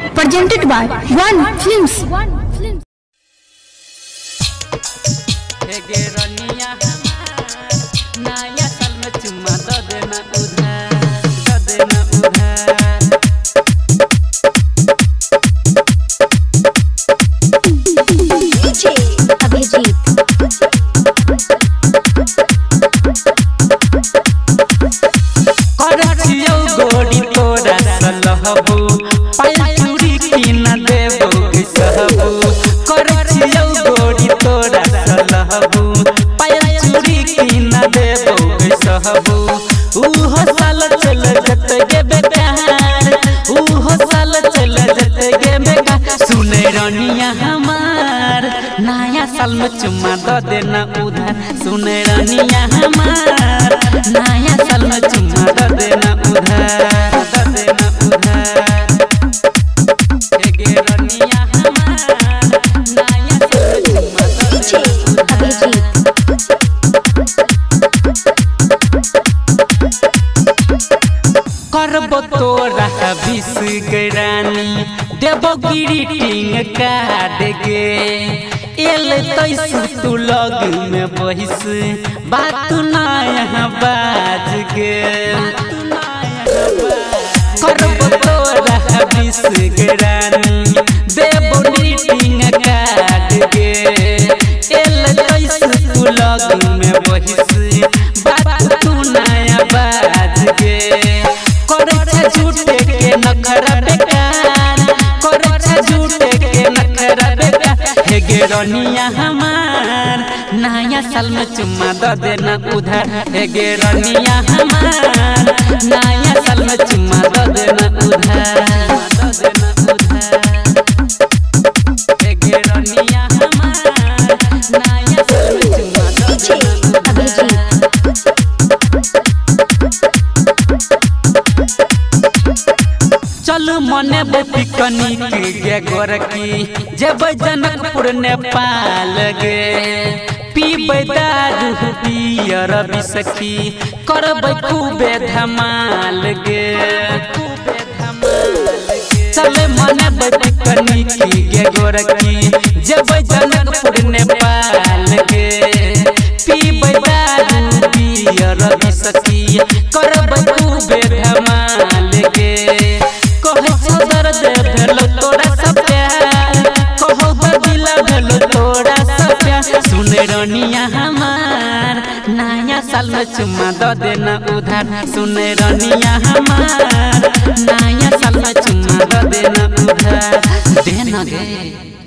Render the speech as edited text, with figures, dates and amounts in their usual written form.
presented by One Films. नया साल में चुम्मा दो देना उधार, दो देना उधार। DJ अभिजीत करछियो गोड़ी तोरा सलहबू, पायल चूड़ी की न देबो किसहबू। करछियो गोड़ी तोरा सलहबू, पायल चूड़ी की न देबो किसहबू। उहो साल चल जत गे बेकार, उहो साल चल जत गे बेकार। सुने रानिया हमार, नया साल में चुम्मा दो देना उधार। सुने रानिया हमार, नया साल में चुम्मा दो देना उधार, दो देना उधार। गे रानिया हमार, नया साल में चुम्मा दो देना उधार। करबो तोरा विष गरानी, देबो ग्रीटिंग कार्ड गे। एल तैस तू लग में बहिस, बात नया बाज गे। करबो तोरा विष गरानी, देबो ग्रीटिंग कार्ड गे। एल तैस तू लग में बहिस, बात तू नया बाज गे। झूठे के नखरा बेकार, करछा झूठे के नखरा बेकार। हे गे रानिया हमार, नया साल में चुम्मा दो देना उधार। हे गे रानिया हमार, नया साल में चुम्मा दो देना उधार, दो देना उधार। हे गे रानिया हमार, नया साल में चुम्मा दो देना उधार। चल मने पिकनिक गे गोरकी, जब जनकपुर नेपाल गे। पीबै दारू पियर बिसखी, करबै खूबे धमाल गे। चल मने पिकनिक गे गोरकी, जब जनकपुर नेपाल गे। पीबै दारू पियर बिसखी, करबै खूबे धमाल गे। सुने रानिया हमार, नया साल में चुम्मा दो देना उधार। सुने रानिया हमार, नया साल में चुम्मा दो देना उधार। देना गे।